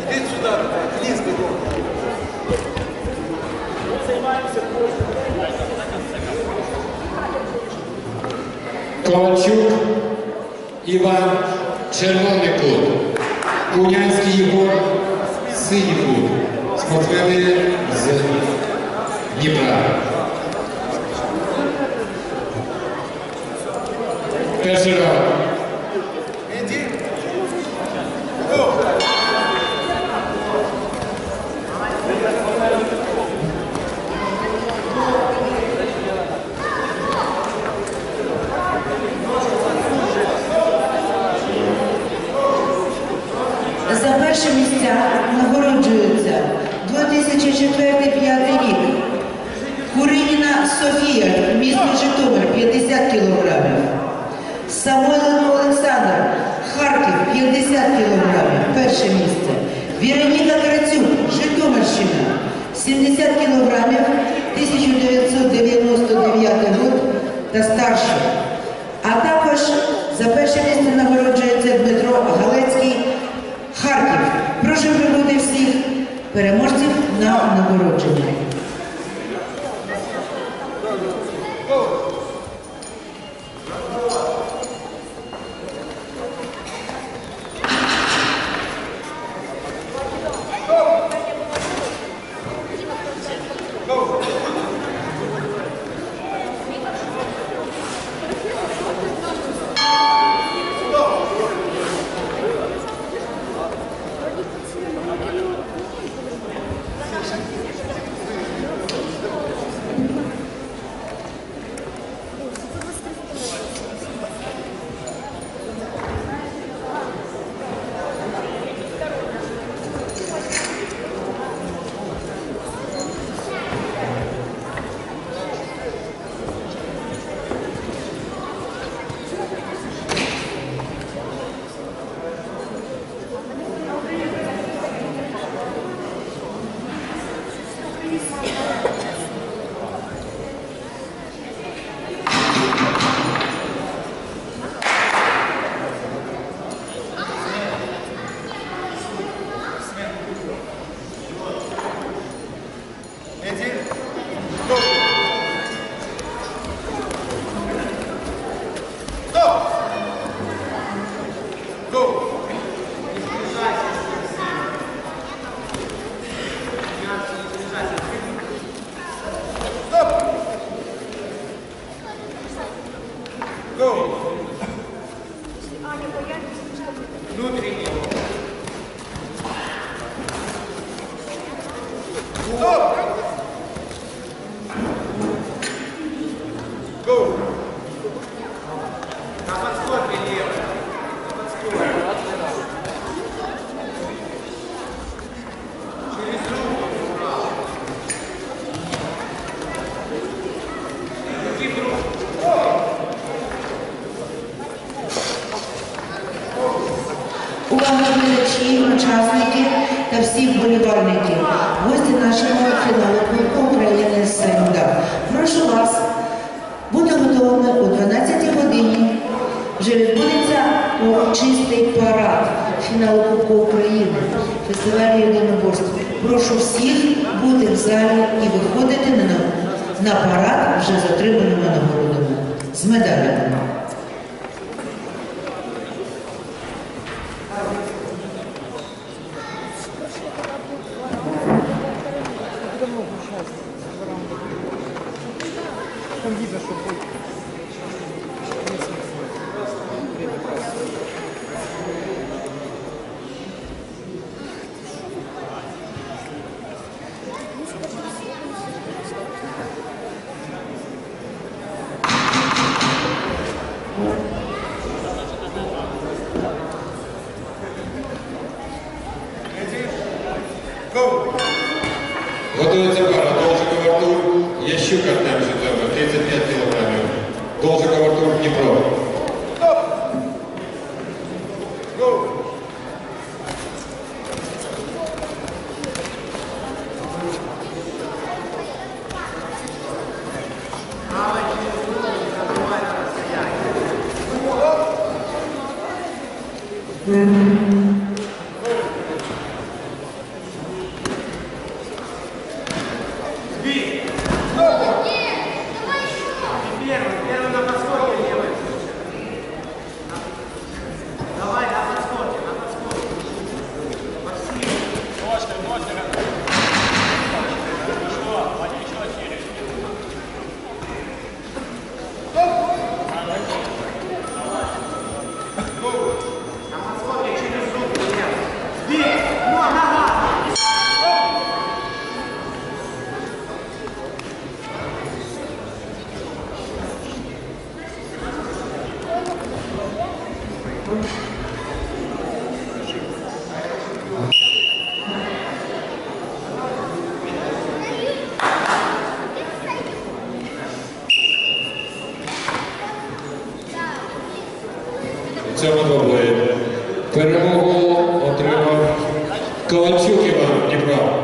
Іди сюди, лізь бігом. Ковальчук Іван, червоний кут. Кунянський Єгор, синій кут. Спортсмени з Дніпра. Перший раунд. За перші місця нагороджуються 2004-2005 рік. Куриніна Софія, місто Житомир, 50 кг. Самойленко Олександр, Харків, 50 кг, перше місце. Віроніка Карацюк, Житомирщина, 70 кг, 1999 рік та старше. А також за перше місце нагороджується Дмитро Галецький, Харків. Прошу прибути всіх переможців на нагородження. Внутренний. Go. На подскоке левый. На подскоке. Через руку вправо. Руки в руку. Увага глядачі, учасники та всі вболівальники, гості нашого фіналу Кубку України СМДА. Прошу вас бути готовими о 12 годині. Вже відбудеться урочистий парад фіналу Кубку України, фестивалю єдиноборств. Прошу всіх бути в залі і виходити на парад вже з отриманими нагородами, з медалями. Там видно, что будет. Готується пара Должиков Артур, Ящук Артем Житомир, 35 кг. Должиков Артур, Дніпро. Ковальчук Іван, Дніпро.